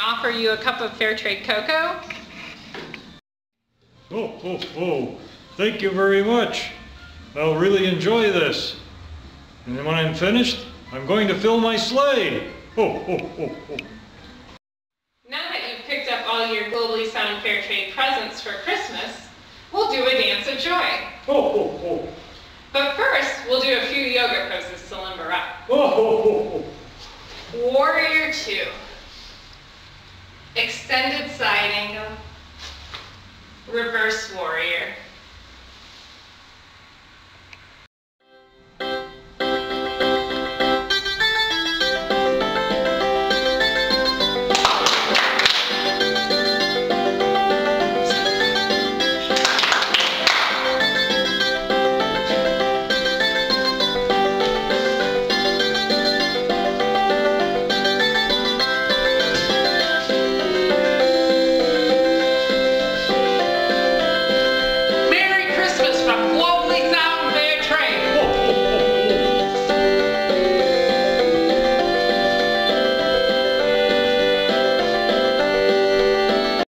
offer you a cup of Fairtrade cocoa? Oh, thank you very much. I'll really enjoy this. And then when I'm finished, I'm going to fill my sleigh. Now that you've picked up all your Globally Sound Fairtrade presents for Christmas, we'll do a dance of joy. But first, we'll do a few yoga poses to limber up. Warrior 2. Extended side angle. Reverse warrior. Merry Christmas from Globally Sound